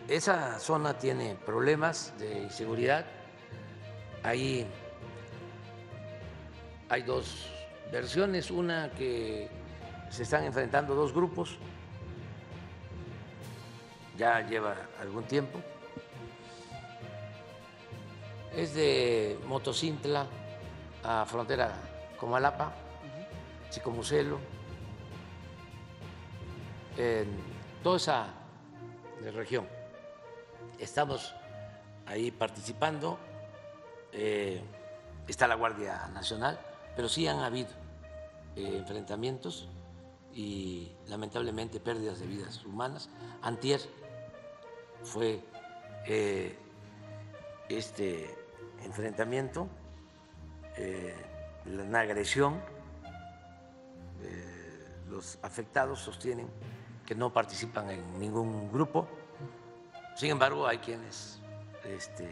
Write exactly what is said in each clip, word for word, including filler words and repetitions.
esa zona tiene problemas de inseguridad. Ahí hay dos versiones, una que se están enfrentando dos grupos, ya lleva algún tiempo. Es de Motocintla a frontera Comalapa, uh-huh. Chicomucelo, en toda esa región. Estamos ahí participando, eh, está la Guardia Nacional, pero sí han habido eh, enfrentamientos y lamentablemente pérdidas de vidas humanas. Antier fue eh, este enfrentamiento, eh, una agresión. Eh, los afectados sostienen que no participan en ningún grupo. Sin embargo, hay quienes este,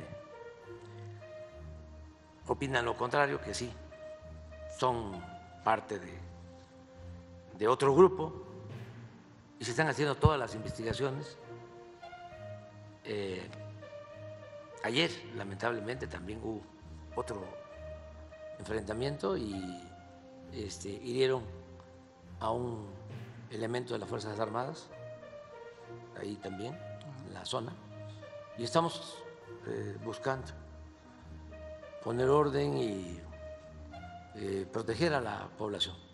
opinan lo contrario, que sí, son parte de, de otro grupo y se están haciendo todas las investigaciones. Eh, ayer, lamentablemente, también hubo otro enfrentamiento y este, hirieron a un elemento de las Fuerzas Armadas, ahí también, en la zona, y estamos eh, buscando poner orden y eh, proteger a la población.